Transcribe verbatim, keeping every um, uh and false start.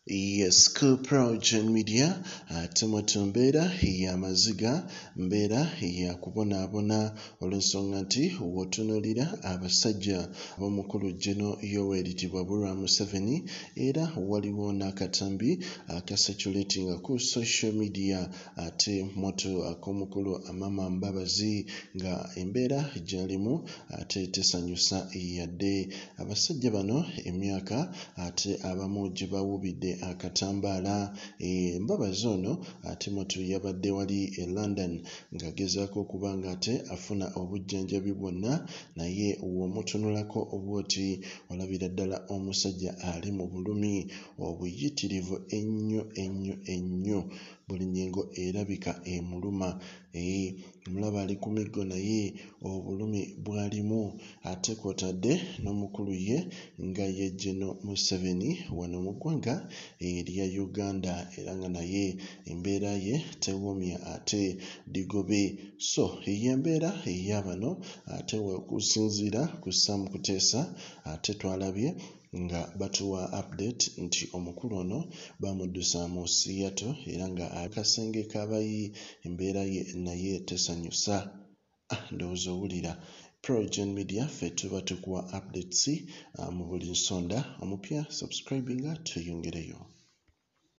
Yes, ku PROJOURN media tumatu mbeera y'amaziga, mbeera ya kubonaabona olw'ensonga nti w'otunuulira abasajja b'omukulu Gen. Yoweri Museveni era waliwo n'akatambi akaseculatinga ku social media ate moto ak'omukulu amama mbabazi nga embeera gy'alimu ate tesanyusa yadde. Abasajja bano emyaka ate abamu gye bawubidde akatambaala. E, mbabazi ono ate moto yabadde wali e London ng'agezaako okuba nga ate afuna obujjanjabi bwonna, naye w'omutunulako obwoti olabira ddala omusajja ali mu bulumi obuyitirivu ennyo ennyo ennyo, buli nnyingo erabika emuluma. E, mulaba ali ku miggo naye obulumi bw'alimu ate kw'otadde n'omukulu ye nga ye Gen. Museveni wano mu ggwanga erya Uganda era nga naye embeera ye tewoomya ate digobe. So y'embeera ey'abano ate okusinziira ku Sam Kuteesa ate twalabye nga batuwa update nti omukulu ono bamuddusa mu Seattle era nga akasenge k'abayi embeera ye naye tesanyusa. Ah, ndowooza owulira. PROJOURN media ffe tuba tukuwa updates uh, mu buli nsonda omupya subscribinga tuyongereyo.